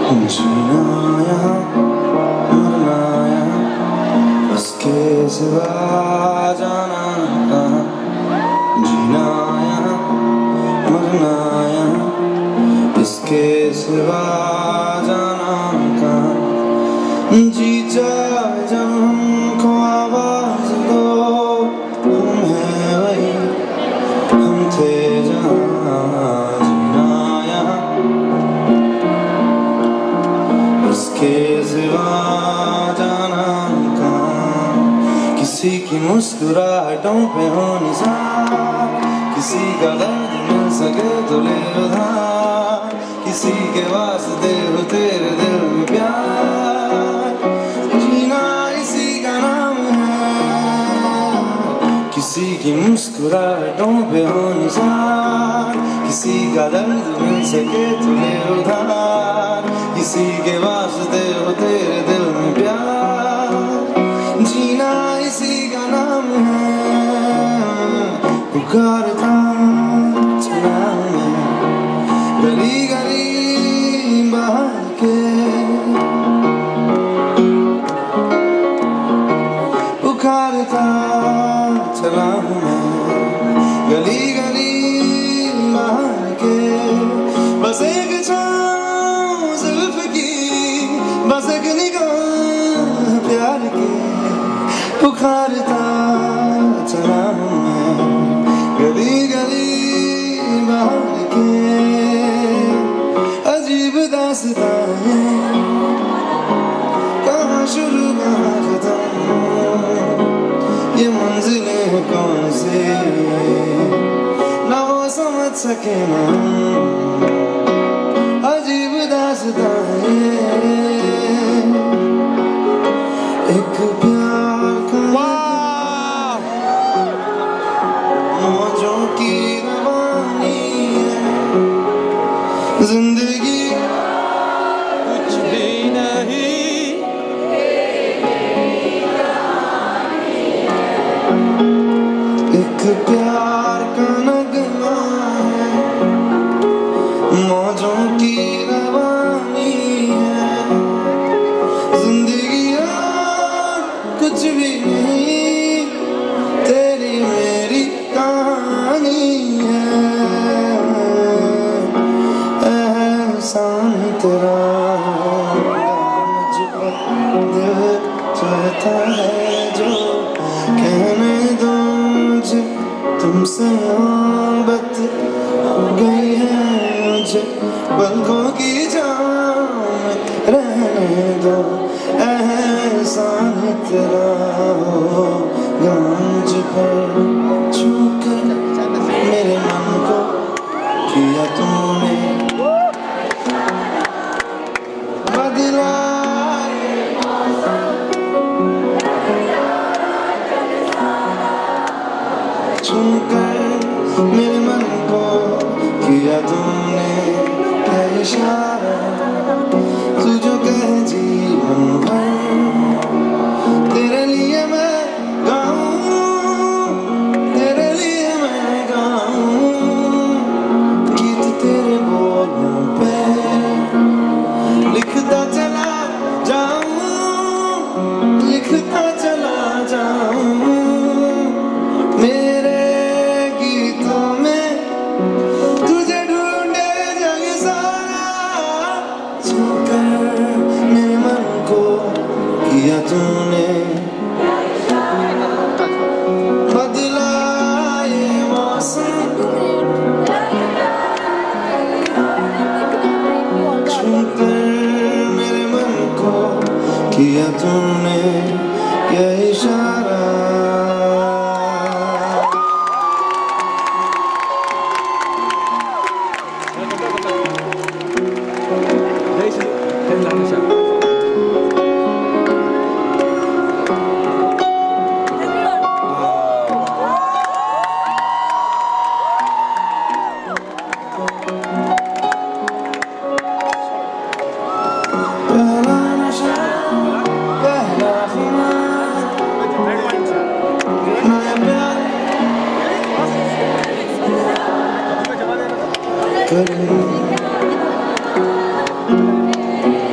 जीना यहाँ मरना यहाँ, उसके सिवा जाना कहाँ। जीना यहाँ मरना यहाँ, इसके सिवा जाना कहाँ। जी चाहे जब हमको आवाज दो, हम हैं वही हम थे जहाँ। जीना यहाँ इसके सिवा जाना कहाँ। किसी की मुस्कुराहटों पे हो निशान, किसी का दर्द मिल सके तो ले उधार, किसी के वास्ते हो तेरे दिल में प्यार। जीना इसी का नाम है। किसी की मुस्कुराहटों पे हो निशान, किसी का दर्द मिल सके तो ले उधार, किसी के वास्ते हो तेरे दिल में प्यार। जीना इसी का नाम है। पुकारता चला मैं गली गली बाहर के, पुकारता चला मैं गली गली बाहर के। बस एक छाँव जुल्फ की, बस एक निगाह प्यार की, पुकारता चला मैं गली गली बाहर के। अजीब दास्तां है, कहाँ शुरू कहाँ खत्म, ये मंजिलें कौन सी ना वो समझ सके ना। अजीब दास्तां है, एक प्यार का मौजों की रवानी है। जिंदगी कुछ भी नहीं, एक प्यार का नगमा है। मौजों की रवानी है। जिंदगी कुछ भी नहीं, तेरी मेरी कहानी है। एहसान तेरा मुझ पर दिल चाहता है जो कहने दो मुझे तुमसे मोहब्बत हो गई है। मुझे पलकों की जाम में रहने दो। एहसान तेरा होगा मुझ पर छूकर मेरे मन को किया तूने बदला। छूकर मेरे मन को किया तूने क्या इशारा। तू जो कहे जीवन भर तेरे लिए मैं गाऊं, तेरे लिए मैं गाऊं। गीत तेरे बोलों पे लिखता चला जाऊं, लिखता चला जाऊं। मेरे गीतों में तुझे ढूंढे जग सारा। छूकर मेरे मन को किया तूने बदला ये मौसम। छूकर मेरे मन को किया तूने क्या इशारा। पहला नशा पहला नया प्यार कर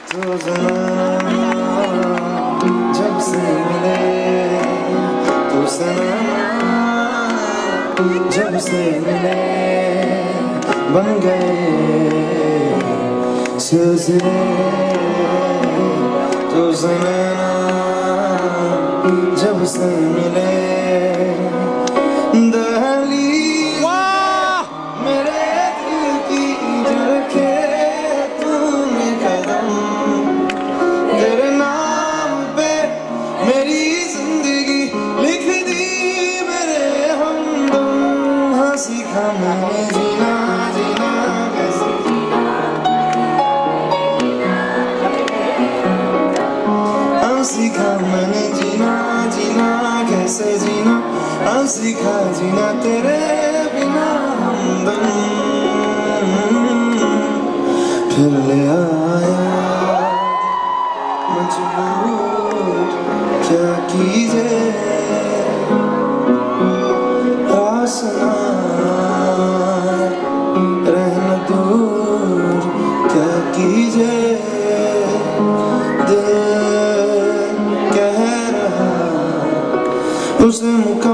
रोज़ाना जब से मिले तो सनम जब से मिले बन गए सिलसिले तो सनम जब से मिले दहलीज मेरे दिल की जो रखे तूने कदम तेरे नाम पे मेरी जिंदगी लिख दी मेरे हमदम हाँ सीखा मैंने जीना जीना कैसे हाँ सीखा मैंने जीना जीना कैसे जीना हाँ सीखा जीना तेरे बिना हमदम फिर ले आया मजबूर क्या कीजिए आसना रहना दूर क्या कीजिए दिल कह रहा उसे मुका